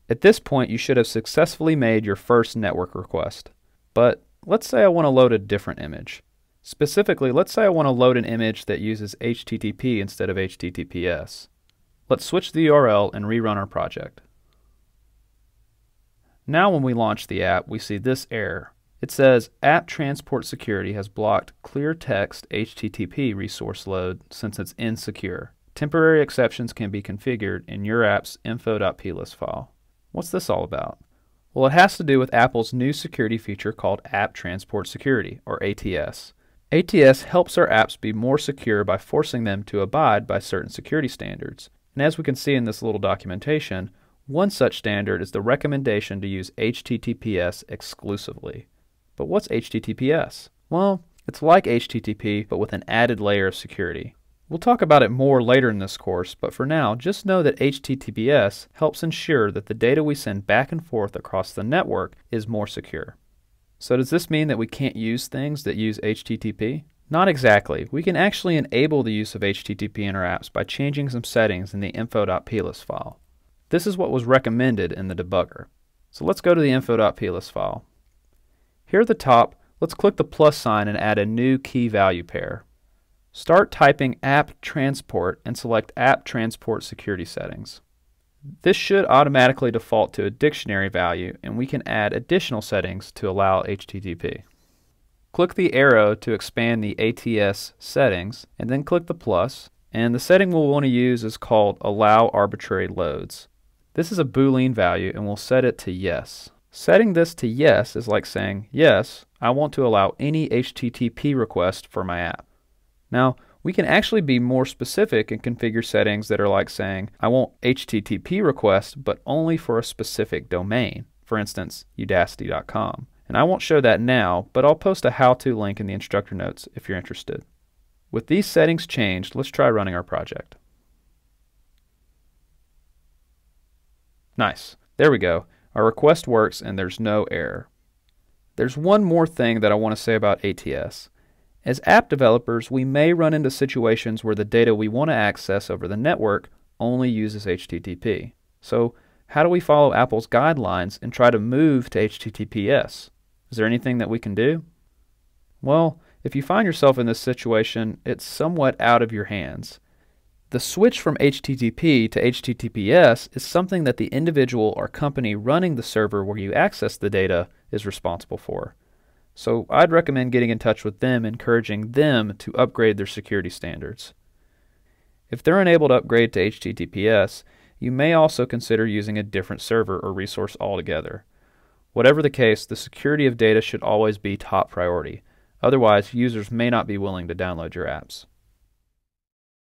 At this point, you should have successfully made your first network request. But let's say I want to load a different image. Specifically, let's say I want to load an image that uses HTTP instead of HTTPS. Let's switch the URL and rerun our project. Now when we launch the app, we see this error. It says App Transport Security has blocked clear text HTTP resource load since it's insecure. Temporary exceptions can be configured in your app's info.plist file. What's this all about? Well, it has to do with Apple's new security feature called App Transport Security, or ATS. ATS helps our apps be more secure by forcing them to abide by certain security standards. And as we can see in this little documentation, one such standard is the recommendation to use HTTPS exclusively. But what's HTTPS? Well, it's like HTTP, but with an added layer of security. We'll talk about it more later in this course, but for now, just know that HTTPS helps ensure that the data we send back and forth across the network is more secure. So does this mean that we can't use things that use HTTP? Not exactly. We can actually enable the use of HTTP in our apps by changing some settings in the info.plist file. This is what was recommended in the debugger. So let's go to the info.plist file. Here at the top, let's click the plus sign and add a new key value pair. Start typing app transport and select app transport security settings. This should automatically default to a dictionary value, and we can add additional settings to allow HTTP. Click the arrow to expand the ATS settings, and then click the plus, and the setting we'll want to use is called Allow Arbitrary Loads. This is a Boolean value, and we'll set it to yes. Setting this to yes is like saying, yes, I want to allow any HTTP request for my app. Now, we can actually be more specific and configure settings that are like saying, I want HTTP requests, but only for a specific domain, for instance, udacity.com. And I won't show that now, but I'll post a how-to link in the instructor notes if you're interested. With these settings changed, let's try running our project. Nice. There we go. Our request works and there's no error. There's one more thing that I want to say about ATS. As app developers, we may run into situations where the data we want to access over the network only uses HTTP. So how do we follow Apple's guidelines and try to move to HTTPS? Is there anything that we can do? Well, if you find yourself in this situation, it's somewhat out of your hands. The switch from HTTP to HTTPS is something that the individual or company running the server where you access the data is responsible for. So I'd recommend getting in touch with them, encouraging them to upgrade their security standards. If they're unable to upgrade to HTTPS, you may also consider using a different server or resource altogether. Whatever the case, the security of data should always be top priority. Otherwise, users may not be willing to download your apps.